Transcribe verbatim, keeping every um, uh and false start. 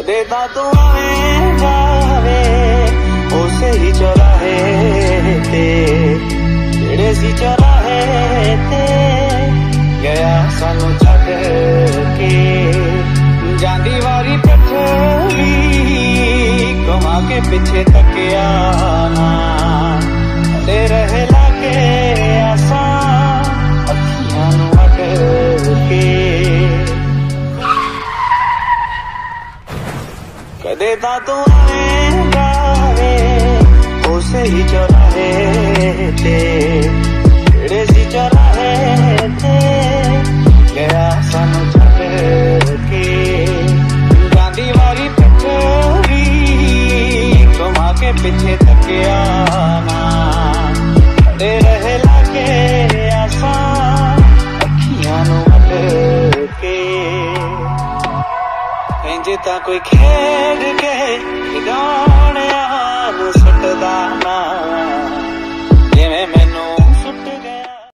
कदे ता तू आवे जावे उसे ही चौराहे ते जेड़े सी चौराहे ते गया सानू छड्ड के जांदी वारी पठवी घुमा के पिछे तकिया ना दे रहे लागे आसा अखियां नू अड के कदे ता तू आवे जावे उसे ही चौराहे ते जेड़े सी चौराहे ते गया सानू छड्ड के जांदी वारी पठवी घुमा के पिछे तकिया ना दे रहे लागे आसा अखियां नू अड के इंज ता कोई खेड के